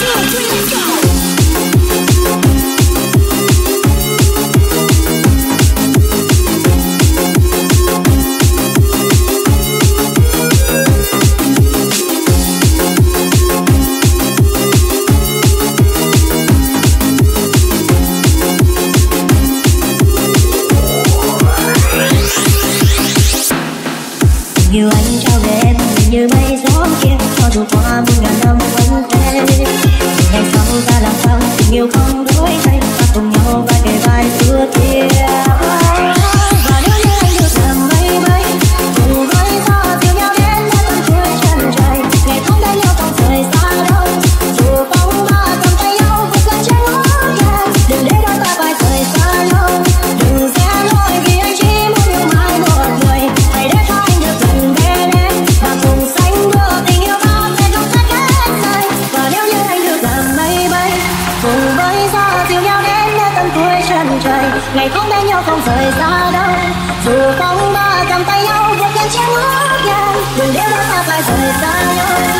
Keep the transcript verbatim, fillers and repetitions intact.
Như anh trao về em như mây gió kia, cho dù qua muôn ngàn năm vẫn thế. Ngày sau ta làm sao tình yêu không đổi thay, ta cùng nhau vai kề vai xưa kia. Và nếu như anh được làm mây bay, cùng với gió dìu nhau đến nơi con cuối chân trời. Ngày không đánh nhau không rời xa đâu, dù bóng ma cầm tay nhau vượt qua trái ngõ nhà. Đừng để đôi ta phải rời xa nhau, đừng rẽ lối vì anh chỉ muốn yêu mãi một người. Hãy để cho anh được gần bên em và cùng sánh bước tình yêu bao sẽ không xa cách nơi. Và nếu như anh được làm mây bay, cùng với gió dìu nhau đến nơi tận cuối chân trời. Ngày không bên nhau không rời xa đâu, dù bóng ma cầm tay nhau vượt qua trái ngõ nhà. Đừng để đôi ta phải rời xa nhau.